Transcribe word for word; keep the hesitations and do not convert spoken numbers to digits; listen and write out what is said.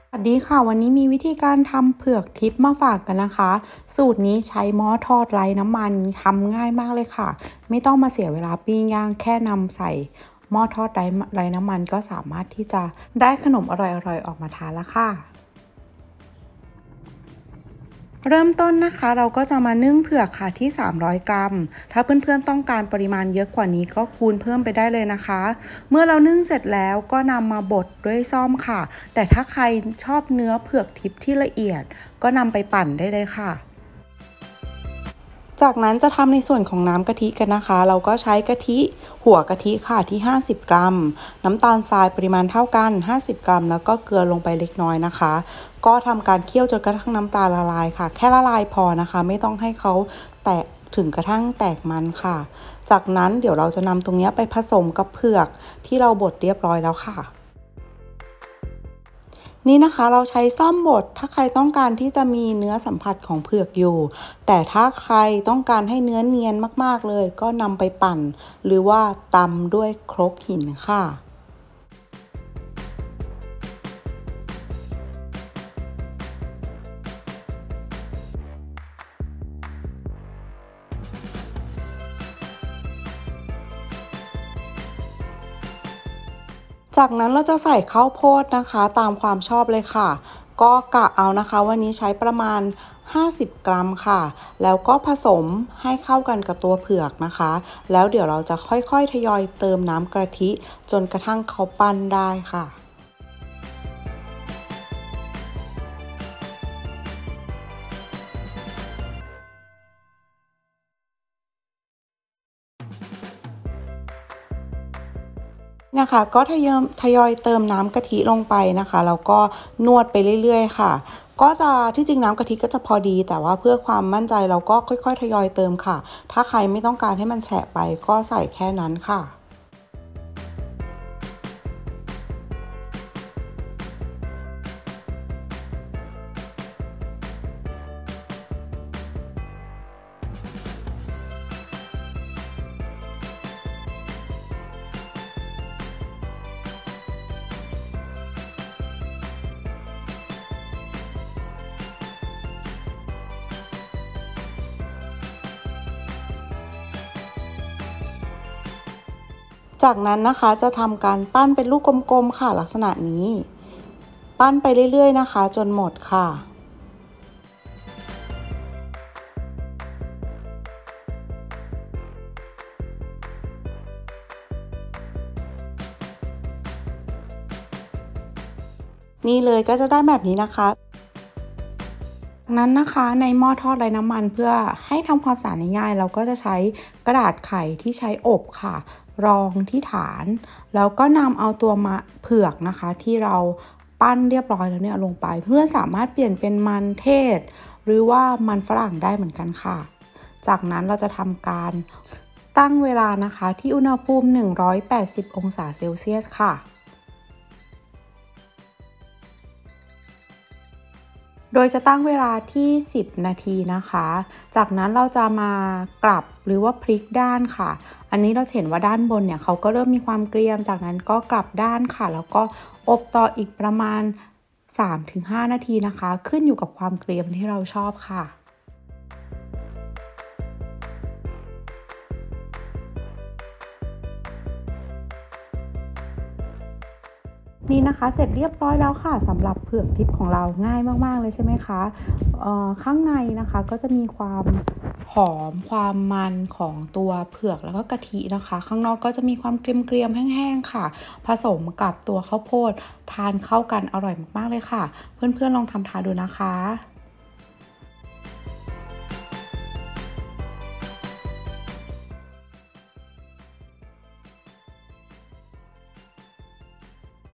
สวัสดีค่ะวันนี้มีวิธีการทำเผือกทิพย์มาฝากกันนะคะสูตรนี้ใช้หม้อทอดไร้น้ำมันทำง่ายมากเลยค่ะไม่ต้องมาเสียเวลาปิ้งย่างแค่นำใส่หม้อทอดไร้ไร้น้ำมันก็สามารถที่จะได้ขนมอร่อยๆออกมาทานแล้วค่ะเริ่มต้นนะคะเราก็จะมานึ่งเผือกค่ะที่สามร้อยกรัมถ้าเพื่อนๆต้องการปริมาณเยอะกว่านี้ก็คูณเพิ่มไปได้เลยนะคะเมื่อเรานึ่งเสร็จแล้วก็นำมาบดด้วยซ่อมค่ะแต่ถ้าใครชอบเนื้อเผือกทิพย์ที่ละเอียดก็นำไปปั่นได้เลยค่ะจากนั้นจะทำในส่วนของน้ำกะทิกันนะคะเราก็ใช้กะทิหัวกะทิค่ะที่ห้าสิบกรัมน้ำตาลทรายปริมาณเท่ากันห้าสิบกรัมแล้วก็เกลือลงไปเล็กน้อยนะคะก็ทำการเคี่ยวจนกระทั่งน้ำตาลละลายค่ะแค่ละลายพอนะคะไม่ต้องให้เขาแตกถึงกระทั่งแตกมันค่ะจากนั้นเดี๋ยวเราจะนำตรงนี้ไปผสมกับเผือกที่เราบดเรียบร้อยแล้วค่ะนี่นะคะเราใช้ซ่อมบดถ้าใครต้องการที่จะมีเนื้อสัมผัสของเผือกอยู่แต่ถ้าใครต้องการให้เนื้อเนียนมากๆเลยก็นำไปปั่นหรือว่าตำด้วยครกหินค่ะจากนั้นเราจะใส่ข้าวโพดนะคะตามความชอบเลยค่ะก็กะเอานะคะวันนี้ใช้ประมาณห้าสิบกรัมค่ะแล้วก็ผสมให้เข้ากันกับตัวเผือกนะคะแล้วเดี๋ยวเราจะค่อยๆทยอยเติมน้ำกะทิจนกระทั่งเขาปั้นได้ค่ะนะคะก็ทยอยทยอยเติมน้ำกะทิลงไปนะคะแล้วก็นวดไปเรื่อยๆค่ะก็จะที่จริงน้ำกะทิก็จะพอดีแต่ว่าเพื่อความมั่นใจเราก็ค่อยๆทยอยเติมค่ะถ้าใครไม่ต้องการให้มันแฉะไปก็ใส่แค่นั้นค่ะ จากนั้นนะคะจะทำการปั้นเป็นลูกกลมๆค่ะลักษณะนี้ปั้นไปเรื่อยๆนะคะจนหมดค่ะนี่เลยก็จะได้แบบนี้นะคะจากนั้นนะคะในหม้อทอดไร้น้ำมันเพื่อให้ทำความสะอาดง่ายๆเราก็จะใช้กระดาษไขที่ใช้อบค่ะรองที่ฐานแล้วก็นำเอาตัวมะเผือกนะคะที่เราปั้นเรียบร้อยแล้วเนี่ยลงไปเพื่อสามารถเปลี่ยนเป็นมันเทศหรือว่ามันฝรั่งได้เหมือนกันค่ะจากนั้นเราจะทำการตั้งเวลานะคะที่อุณหภูมิหนึ่งร้อยแปดสิบองศาเซลเซียสค่ะ โดยจะตั้งเวลาที่สิบนาทีนะคะ จากนั้นเราจะมากลับหรือว่าพลิกด้านค่ะ อันนี้เราเห็นว่าด้านบนเนี่ยเขาก็เริ่มมีความเกรียม จากนั้นก็กลับด้านค่ะ แล้วก็อบต่ออีกประมาณ สามถึงห้า นาทีนะคะ ขึ้นอยู่กับความเกรียมที่เราชอบค่ะ นี่นะคะเสร็จเรียบร้อยแล้วค่ะสำหรับเผือกทิพย์ของเราง่ายมากๆเลยใช่ไหมคะเอ่อข้างในนะคะก็จะมีความหอมความมันของตัวเผือกแล้วก็กะทินะคะข้างนอกก็จะมีความเกรียมๆแห้งๆค่ะผสมกับตัวข้าวโพดทานเข้ากันอร่อยมากๆเลยค่ะเพื่อนๆลองทำทานดูนะคะ